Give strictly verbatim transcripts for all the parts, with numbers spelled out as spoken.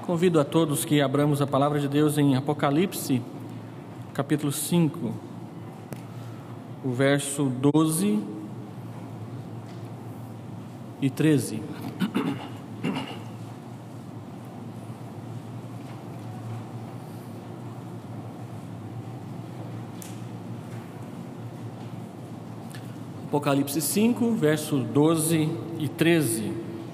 Convido a todos que abramos a palavra de Deus em Apocalipse, capítulo cinco, o verso doze e treze. Apocalipse cinco, verso doze e treze.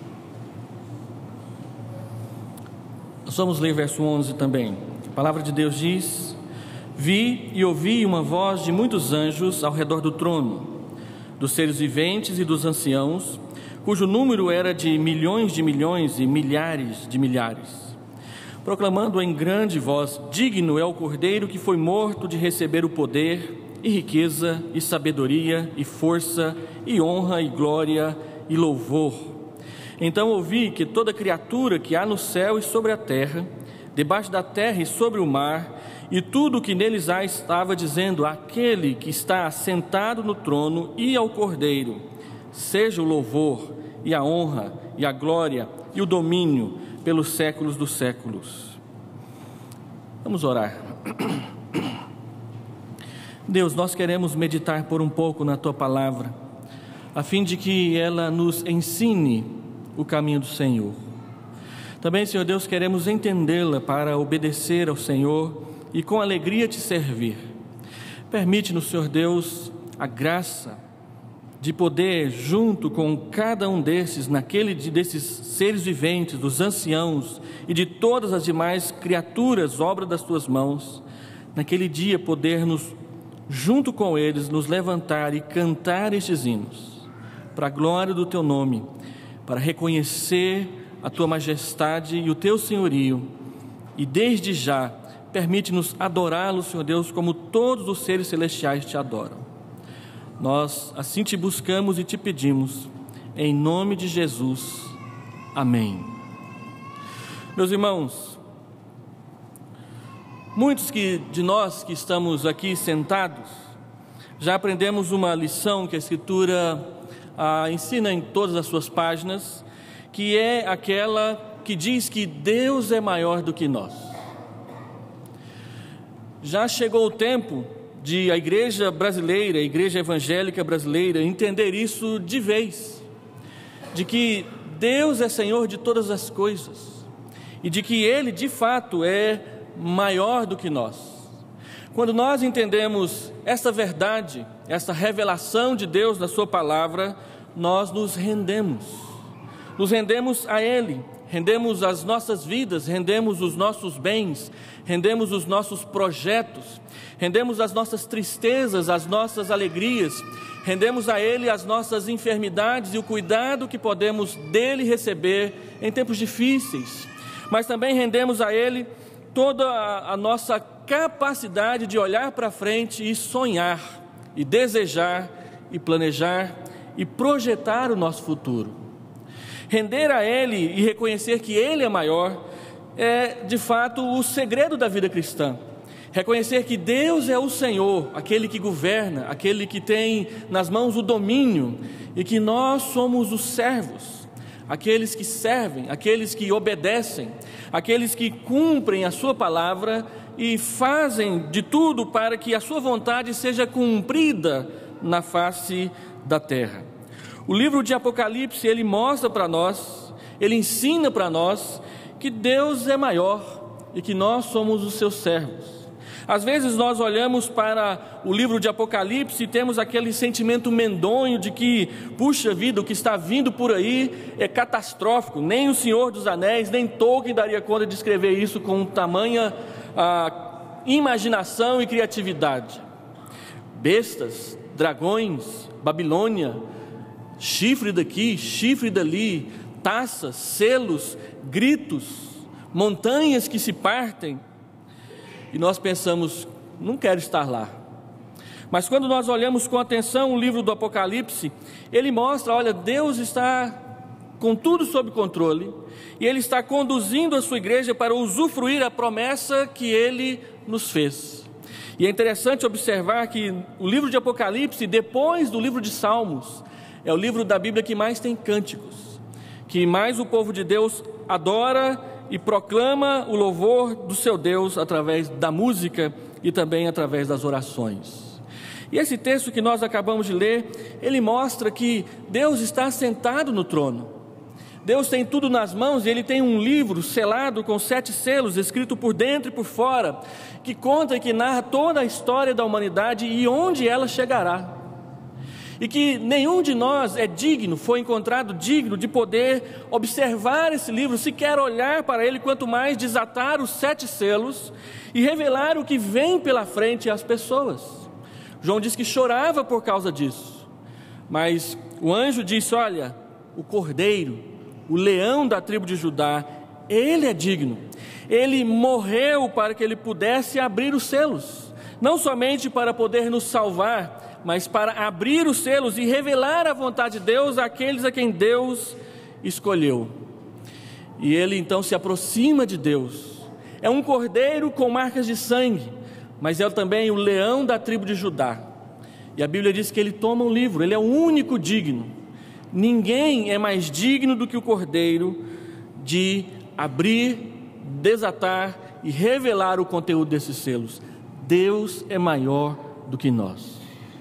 Nós vamos ler verso onze também. A palavra de Deus diz: Vi e ouvi uma voz de muitos anjos ao redor do trono, dos seres viventes e dos anciãos, cujo número era de milhões de milhões e milhares de milhares, proclamando em grande voz: Digno é o Cordeiro que foi morto de receber o poder, e riqueza, e sabedoria, e força, e honra, e glória, e louvor. Então ouvi que toda criatura que há no céu e sobre a terra, debaixo da terra e sobre o mar, e tudo o que neles há, estava dizendo àquele que está assentado no trono e ao Cordeiro: seja o louvor, e a honra, e a glória, e o domínio, pelos séculos dos séculos. Vamos orar. Deus, nós queremos meditar por um pouco na Tua Palavra, a fim de que ela nos ensine o caminho do Senhor. Também, Senhor Deus, queremos entendê-la para obedecer ao Senhor e com alegria Te servir. Permite-nos, Senhor Deus, a graça de poder, junto com cada um desses, naquele desses seres viventes, dos anciãos e de todas as demais criaturas, obra das Tuas mãos, naquele dia podermos, junto com eles, nos levantar e cantar estes hinos, para a glória do Teu nome, para reconhecer a Tua majestade e o Teu senhorio, e desde já, permite-nos adorá-lo, Senhor Deus, como todos os seres celestiais Te adoram. Nós assim Te buscamos e Te pedimos, em nome de Jesus. Amém. Meus irmãos, muitos que, de nós que estamos aqui sentados, já aprendemos uma lição que a Escritura ah, ensina em todas as suas páginas, que é aquela que diz que Deus é maior do que nós. Já chegou o tempo de a igreja brasileira, a igreja evangélica brasileira, entender isso de vez, de que Deus é Senhor de todas as coisas, e de que Ele de fato é maior do que nós. Quando nós entendemos essa verdade, essa revelação de Deus na sua palavra, nós nos rendemos, nos rendemos a Ele, rendemos as nossas vidas, rendemos os nossos bens, rendemos os nossos projetos, rendemos as nossas tristezas, as nossas alegrias, rendemos a Ele as nossas enfermidades e o cuidado que podemos dEle receber em tempos difíceis, mas também rendemos a Ele toda a nossa capacidade de olhar para frente e sonhar, e desejar, e planejar, e projetar o nosso futuro. Render a Ele e reconhecer que Ele é maior é, de fato, o segredo da vida cristã. Reconhecer que Deus é o Senhor, aquele que governa, aquele que tem nas mãos o domínio, e que nós somos os servos, aqueles que servem, aqueles que obedecem, aqueles que cumprem a sua palavra e fazem de tudo para que a sua vontade seja cumprida na face da terra. O livro de Apocalipse, ele mostra para nós, ele ensina para nós que Deus é maior e que nós somos os seus servos. Às vezes nós olhamos para o livro de Apocalipse e temos aquele sentimento medonho de que, puxa vida, o que está vindo por aí é catastrófico. Nem o Senhor dos Anéis, nem Tolkien daria conta de escrever isso com tamanha ah, imaginação e criatividade. Bestas, dragões, Babilônia, chifre daqui, chifre dali, taças, selos, gritos, montanhas que se partem. E nós pensamos, não quero estar lá. Mas quando nós olhamos com atenção o livro do Apocalipse, ele mostra, olha, Deus está com tudo sob controle, e Ele está conduzindo a sua igreja para usufruir a promessa que Ele nos fez. E é interessante observar que o livro de Apocalipse, depois do livro de Salmos, é o livro da Bíblia que mais tem cânticos, que mais o povo de Deus adora e proclama o louvor do seu Deus através da música e também através das orações. E esse texto que nós acabamos de ler, ele mostra que Deus está sentado no trono. Deus tem tudo nas mãos e Ele tem um livro selado com sete selos, escrito por dentro e por fora, que conta e que narra toda a história da humanidade e onde ela chegará. E que nenhum de nós é digno, foi encontrado digno de poder observar esse livro, sequer olhar para ele, quanto mais desatar os sete selos e revelar o que vem pela frente às pessoas. João diz que chorava por causa disso, mas o anjo disse: olha, o Cordeiro, o leão da tribo de Judá, ele é digno, ele morreu para que ele pudesse abrir os selos, não somente para poder nos salvar, mas para abrir os selos e revelar a vontade de Deus àqueles a quem Deus escolheu. E ele então se aproxima de Deus, é um cordeiro com marcas de sangue, mas é também o leão da tribo de Judá, e a Bíblia diz que ele toma um livro, ele é o único digno. Ninguém é mais digno do que o Cordeiro de abrir, desatar e revelar o conteúdo desses selos. Deus é maior do que nós.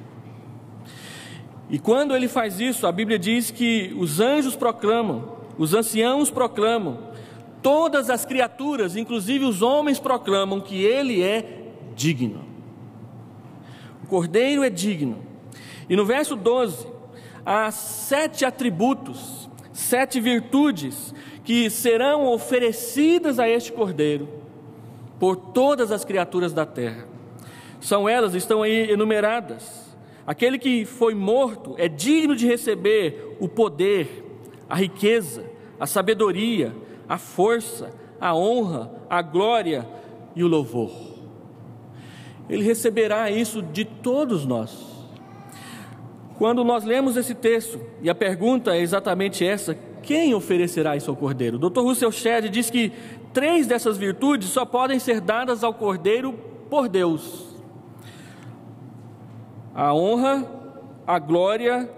E quando Ele faz isso, a Bíblia diz que os anjos proclamam, os anciãos proclamam, todas as criaturas, inclusive os homens, proclamam que Ele é digno. O Cordeiro é digno. E no verso doze, há sete atributos, sete virtudes que serão oferecidas a este Cordeiro por todas as criaturas da terra. São elas, estão aí enumeradas. Aquele que foi morto é digno de receber o poder, a riqueza, a sabedoria, a força, a honra, a glória e o louvor. Ele receberá isso de todos nós. Quando nós lemos esse texto, e a pergunta é exatamente essa: quem oferecerá isso ao Cordeiro? O doutor Russell Shedd diz que três dessas virtudes só podem ser dadas ao Cordeiro por Deus: a honra, a glória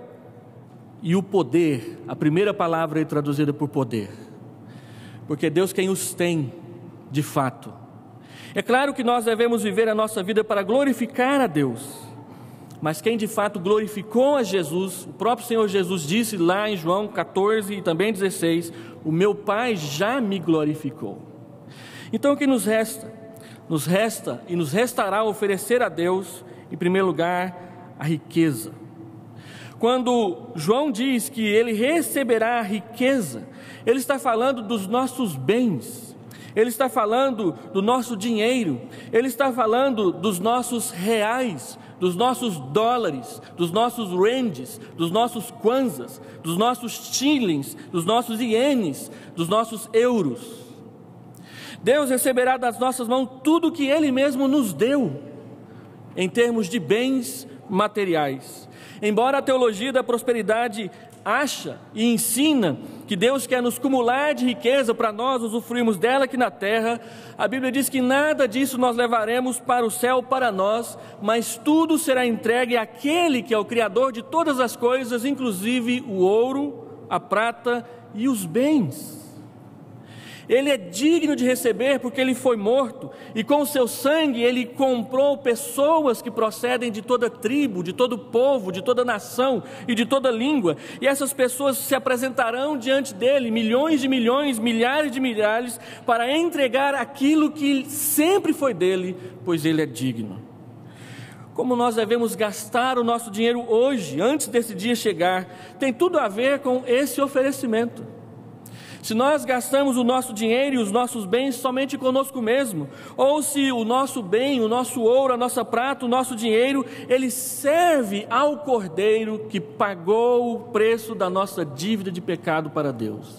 e o poder. A primeira palavra é traduzida por poder, porque Deus quem os tem de fato. É claro que nós devemos viver a nossa vida para glorificar a Deus, mas quem de fato glorificou a Jesus, o próprio Senhor Jesus disse lá em João catorze e também dezesseis: o meu Pai já me glorificou. Então o que nos resta? Nos resta e nos restará oferecer a Deus, em primeiro lugar, a riqueza. Quando João diz que ele receberá a riqueza, ele está falando dos nossos bens, ele está falando do nosso dinheiro, ele está falando dos nossos reais, dos nossos dólares, dos nossos rands, dos nossos kwanzas, dos nossos shillings, dos nossos ienes, dos nossos euros. Deus receberá das nossas mãos tudo o que Ele mesmo nos deu, em termos de bens materiais. Embora a teologia da prosperidade acha e ensina que Deus quer nos cumular de riqueza para nós usufruirmos dela aqui na terra, a Bíblia diz que nada disso nós levaremos para o céu para nós, mas tudo será entregue àquele que é o Criador de todas as coisas, inclusive o ouro, a prata e os bens. Ele é digno de receber porque ele foi morto, e com o seu sangue ele comprou pessoas que procedem de toda tribo, de todo povo, de toda nação e de toda língua, e essas pessoas se apresentarão diante dele, milhões de milhões, milhares de milhares, para entregar aquilo que sempre foi dele, pois ele é digno. Como nós devemos gastar o nosso dinheiro hoje, antes desse dia chegar, tem tudo a ver com esse oferecimento. Se nós gastamos o nosso dinheiro e os nossos bens somente conosco mesmo, ou se o nosso bem, o nosso ouro, a nossa prata, o nosso dinheiro, ele serve ao Cordeiro que pagou o preço da nossa dívida de pecado para Deus.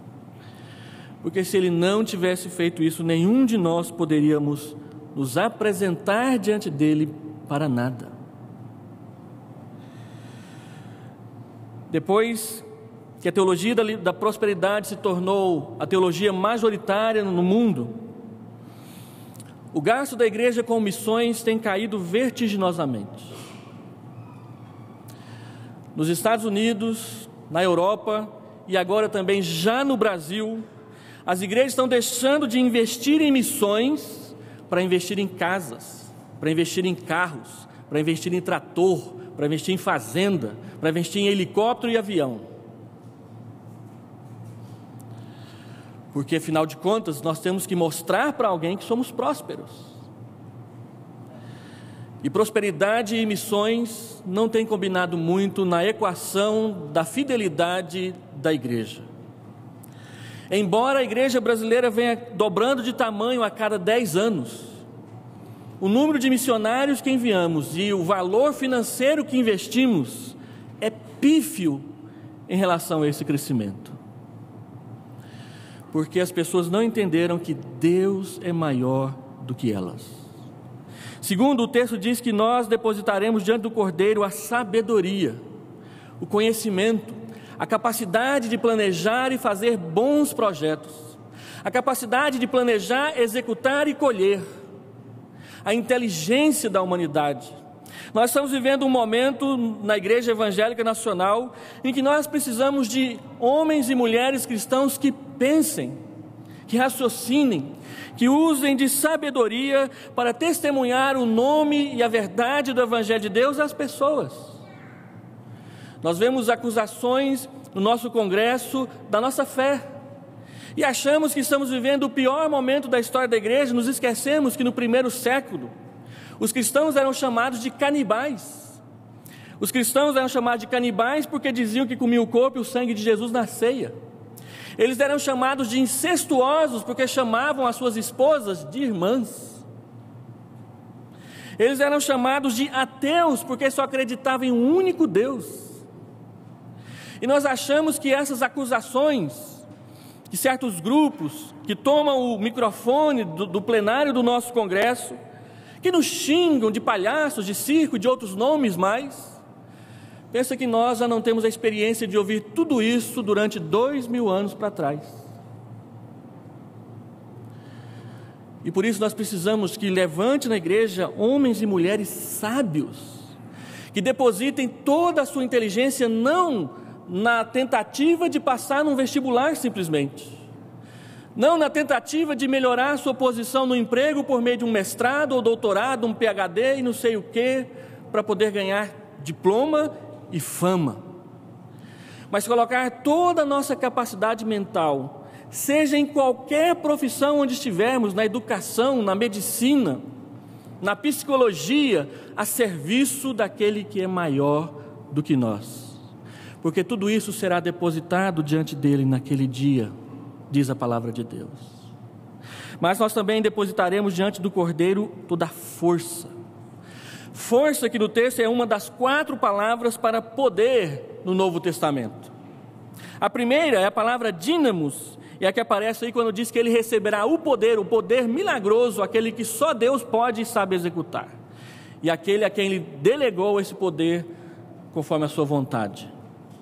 Porque se ele não tivesse feito isso, nenhum de nós poderíamos nos apresentar diante dele para nada. Depois que a teologia da, da prosperidade se tornou a teologia majoritária no mundo, o gasto da igreja com missões tem caído vertiginosamente. Nos Estados Unidos, na Europa e agora também já no Brasil, As igrejas estão deixando de investir em missões para investir em casas, para investir em carros, para investir em trator, para investir em fazenda, para investir em helicóptero e avião. Porque, afinal de contas, nós temos que mostrar para alguém que somos prósperos. E prosperidade e missões não têm combinado muito na equação da fidelidade da igreja. Embora a igreja brasileira venha dobrando de tamanho a cada dez anos, o número de missionários que enviamos e o valor financeiro que investimos é pífio em relação a esse crescimento. Porque as pessoas não entenderam que Deus é maior do que elas. Segundo, o texto diz que nós depositaremos diante do Cordeiro a sabedoria, o conhecimento, a capacidade de planejar e fazer bons projetos, a capacidade de planejar, executar e colher, a inteligência da humanidade. Nós estamos vivendo um momento na Igreja Evangélica Nacional em que nós precisamos de homens e mulheres cristãos que pensem, que raciocinem, que usem de sabedoria para testemunhar o nome e a verdade do Evangelho de Deus às pessoas. Nós vemos acusações no nosso congresso da nossa fé e achamos que estamos vivendo o pior momento da história da igreja. Nos esquecemos que no primeiro século os cristãos eram chamados de canibais. Os cristãos eram chamados de canibais porque diziam que comiam o corpo e o sangue de Jesus na ceia. Eles eram chamados de incestuosos porque chamavam as suas esposas de irmãs. Eles eram chamados de ateus porque só acreditavam em um único Deus. E nós achamos que essas acusações, que certos grupos que tomam o microfone do, do plenário do nosso congresso, que nos xingam de palhaços, de circo, de outros nomes mais, pensa que nós já não temos a experiência de ouvir tudo isso durante dois mil anos para trás. E por isso nós precisamos que levante na igreja homens e mulheres sábios, que depositem toda a sua inteligência não na tentativa de passar num vestibular simplesmente, não na tentativa de melhorar a sua posição no emprego por meio de um mestrado ou doutorado, um P H D e não sei o que, para poder ganhar diploma e fama, mas colocar toda a nossa capacidade mental, seja em qualquer profissão onde estivermos, na educação, na medicina, na psicologia, a serviço daquele que é maior do que nós, porque tudo isso será depositado diante dele naquele dia, diz a palavra de Deus. Mas nós também depositaremos diante do Cordeiro toda a força. Força que no texto é uma das quatro palavras para poder no Novo Testamento. A primeira é a palavra dínamos, e é a que aparece aí quando diz que ele receberá o poder, o poder milagroso, aquele que só Deus pode e sabe executar, e aquele a quem ele delegou esse poder conforme a sua vontade.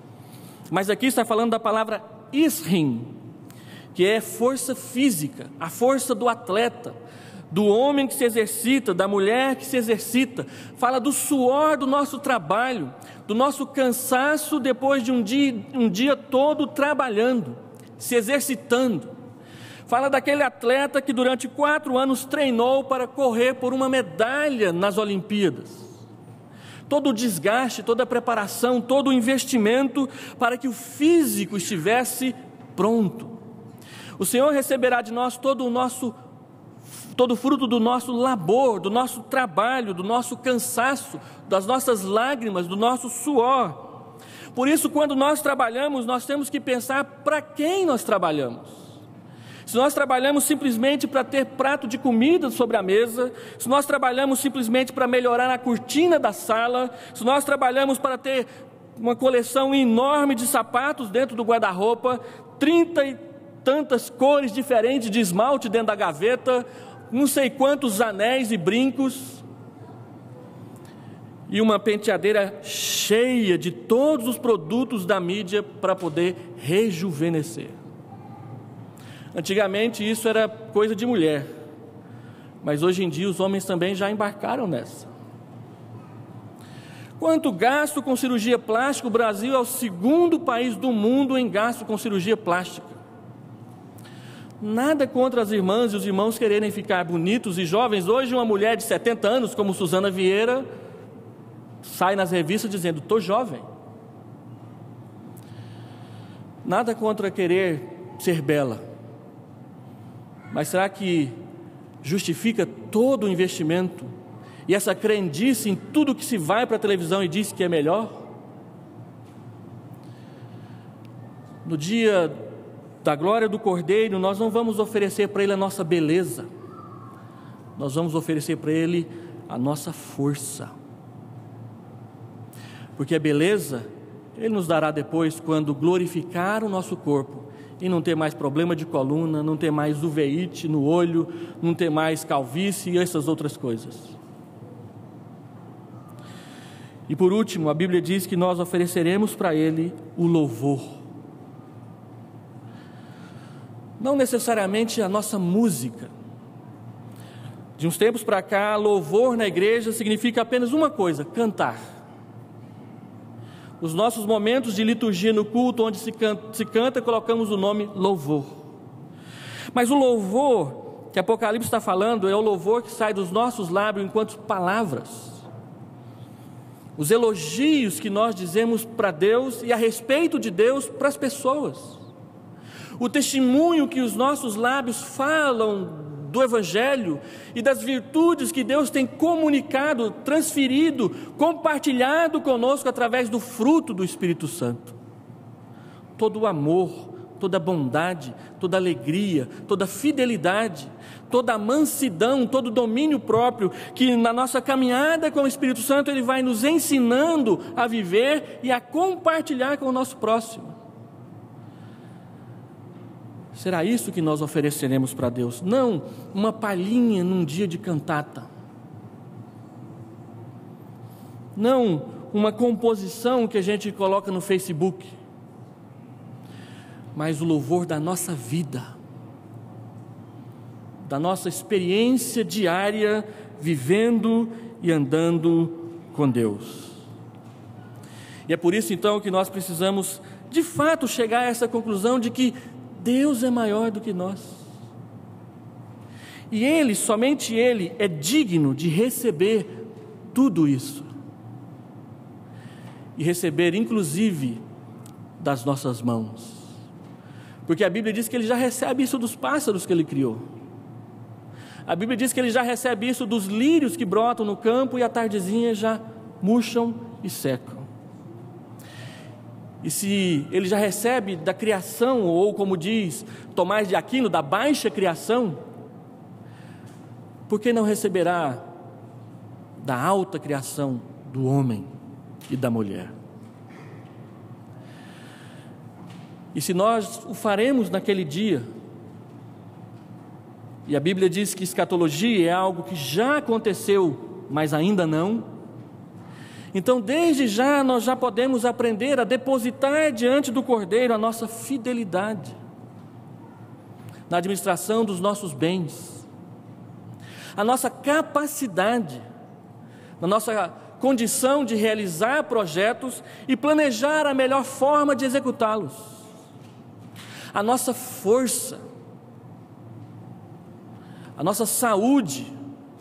Mas aqui está falando da palavra isrim, que é força física, a força do atleta, do homem que se exercita, da mulher que se exercita. Fala do suor do nosso trabalho, do nosso cansaço depois de um dia, um dia todo trabalhando, se exercitando. Fala daquele atleta que durante quatro anos treinou para correr por uma medalha nas Olimpíadas. Todo o desgaste, toda a preparação, todo o investimento para que o físico estivesse pronto. O Senhor receberá de nós todo o nosso, todo o fruto do nosso labor, do nosso trabalho, do nosso cansaço, das nossas lágrimas, do nosso suor. Por isso, quando nós trabalhamos, nós temos que pensar para quem nós trabalhamos. Se nós trabalhamos simplesmente para ter prato de comida sobre a mesa, se nós trabalhamos simplesmente para melhorar a cortina da sala, se nós trabalhamos para ter uma coleção enorme de sapatos dentro do guarda-roupa, trinta e tantas cores diferentes de esmalte dentro da gaveta, não sei quantos anéis e brincos, e uma penteadeira cheia de todos os produtos da mídia para poder rejuvenescer. Antigamente isso era coisa de mulher, mas hoje em dia os homens também já embarcaram nessa. Quanto gasto com cirurgia plástica? O Brasil é o segundo país do mundo em gasto com cirurgia plástica. Nada contra as irmãs e os irmãos quererem ficar bonitos e jovens. Hoje uma mulher de setenta anos, como Suzana Vieira, sai nas revistas dizendo: estou jovem. Nada contra querer ser bela. Mas será que justifica todo o investimento e essa crendice em tudo que se vai para a televisão e diz que é melhor? No dia da glória do Cordeiro, nós não vamos oferecer para Ele a nossa beleza, nós vamos oferecer para Ele a nossa força, porque a beleza Ele nos dará depois quando glorificar o nosso corpo e não ter mais problema de coluna, não ter mais uveíte no olho, não ter mais calvície e essas outras coisas. E por último, a Bíblia diz que nós ofereceremos para Ele o louvor. Não necessariamente a nossa música. De uns tempos para cá, louvor na igreja significa apenas uma coisa: cantar. Os nossos momentos de liturgia no culto, onde se canta, se canta, colocamos o nome louvor. Mas o louvor que Apocalipse está falando é o louvor que sai dos nossos lábios enquanto palavras. Os elogios que nós dizemos para Deus e a respeito de Deus para as pessoas. O testemunho que os nossos lábios falam do Evangelho e das virtudes que Deus tem comunicado, transferido, compartilhado conosco através do fruto do Espírito Santo. Todo o amor, toda a bondade, toda a alegria, toda a fidelidade, toda a mansidão, todo o domínio próprio, que na nossa caminhada com o Espírito Santo Ele vai nos ensinando a viver e a compartilhar com o nosso próximo. Será isso que nós ofereceremos para Deus? Não uma palhinha num dia de cantata. Não uma composição que a gente coloca no Facebook. Mas o louvor da nossa vida, da nossa experiência diária, vivendo e andando com Deus. E é por isso então que nós precisamos de fato chegar a essa conclusão de que Deus é maior do que nós. E Ele, somente Ele, é digno de receber tudo isso. E receber, inclusive, das nossas mãos. Porque a Bíblia diz que Ele já recebe isso dos pássaros que Ele criou. A Bíblia diz que Ele já recebe isso dos lírios que brotam no campo e à tardezinha já murcham e secam. E se Ele já recebe da criação, ou como diz Tomás de Aquino, da baixa criação, por que não receberá da alta criação do homem e da mulher? E se nós o faremos naquele dia, e a Bíblia diz que escatologia é algo que já aconteceu, mas ainda não, então desde já nós já podemos aprender a depositar diante do Cordeiro a nossa fidelidade, na administração dos nossos bens, a nossa capacidade, na nossa condição de realizar projetos e planejar a melhor forma de executá-los, a nossa força, a nossa saúde,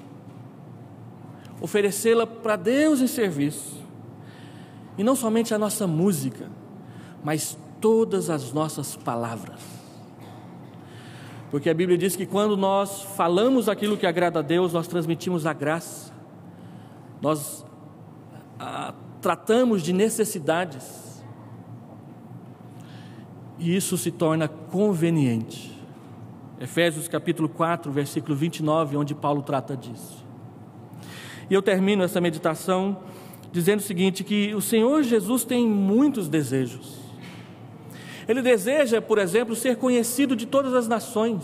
oferecê-la para Deus em serviço, e não somente a nossa música, mas todas as nossas palavras, porque a Bíblia diz que quando nós falamos aquilo que agrada a Deus, nós transmitimos a graça, nós a, tratamos de necessidades, e isso se torna conveniente. Efésios capítulo quatro, versículo vinte e nove, onde Paulo trata disso. E eu termino essa meditação dizendo o seguinte, que o Senhor Jesus tem muitos desejos. Ele deseja, por exemplo, ser conhecido de todas as nações.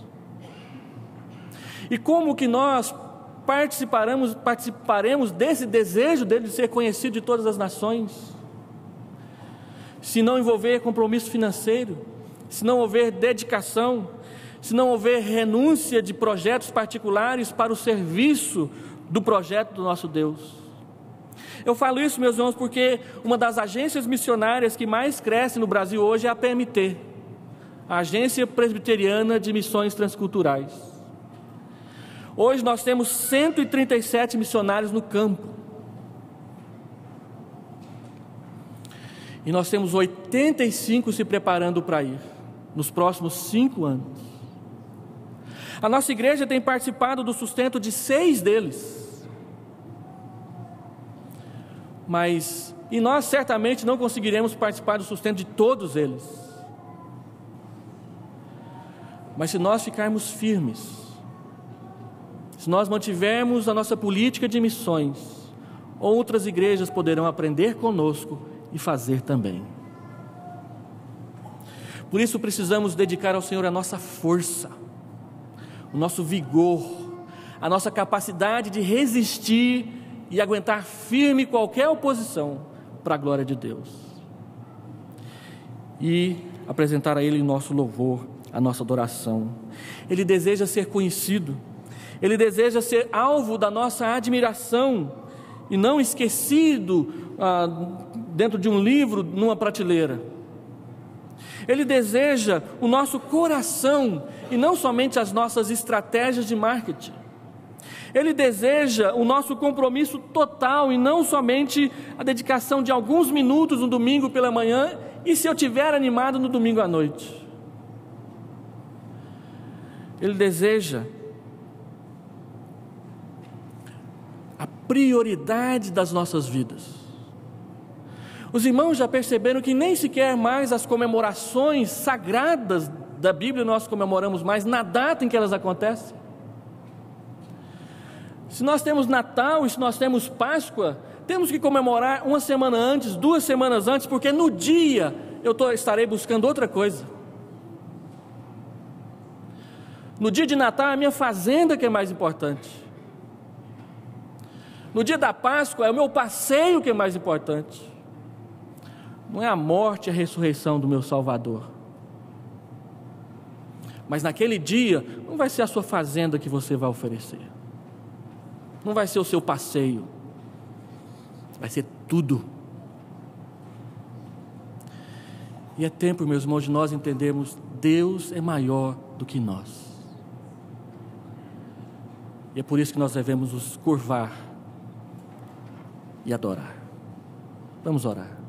E como que nós participaremos, participaremos desse desejo dele de ser conhecido de todas as nações? Se não envolver compromisso financeiro, se não houver dedicação, se não houver renúncia de projetos particulares para o serviço do projeto do nosso Deus. Eu falo isso, meus irmãos, porque uma das agências missionárias que mais cresce no Brasil hoje é a P M T, a Agência Presbiteriana de Missões Transculturais. Hoje nós temos cento e trinta e sete missionários no campo. E nós temos oitenta e cinco se preparando para ir, nos próximos cinco anos. A nossa igreja tem participado do sustento de seis deles. Mas, e nós certamente não conseguiremos participar do sustento de todos eles. Mas se nós ficarmos firmes, se nós mantivermos a nossa política de missões, outras igrejas poderão aprender conosco e fazer também. Por isso precisamos dedicar ao Senhor a nossa força, o nosso vigor, a nossa capacidade de resistir e aguentar firme qualquer oposição para a glória de Deus. E apresentar a Ele o nosso louvor, a nossa adoração. Ele deseja ser conhecido, Ele deseja ser alvo da nossa admiração e não esquecido ah, dentro de um livro, numa prateleira. Ele deseja o nosso coração e não somente as nossas estratégias de marketing. Ele deseja o nosso compromisso total e não somente a dedicação de alguns minutos no domingo pela manhã e se eu estiver animado no domingo à noite. Ele deseja a prioridade das nossas vidas. Os irmãos já perceberam que nem sequer mais as comemorações sagradas da Bíblia nós comemoramos mais na data em que elas acontecem. Se nós temos Natal e se nós temos Páscoa, temos que comemorar uma semana antes, duas semanas antes, porque no dia eu tô, estarei buscando outra coisa. No dia de Natal é a minha fazenda que é mais importante. No dia da Páscoa é o meu passeio que é mais importante. Não é a morte e a ressurreição do meu Salvador. Mas naquele dia, não vai ser a sua fazenda que você vai oferecer. Não vai ser o seu passeio. Vai ser tudo. E é tempo, meus irmãos, de nós entendermos: Deus é maior do que nós. E é por isso que nós devemos nos curvar e adorar. Vamos orar.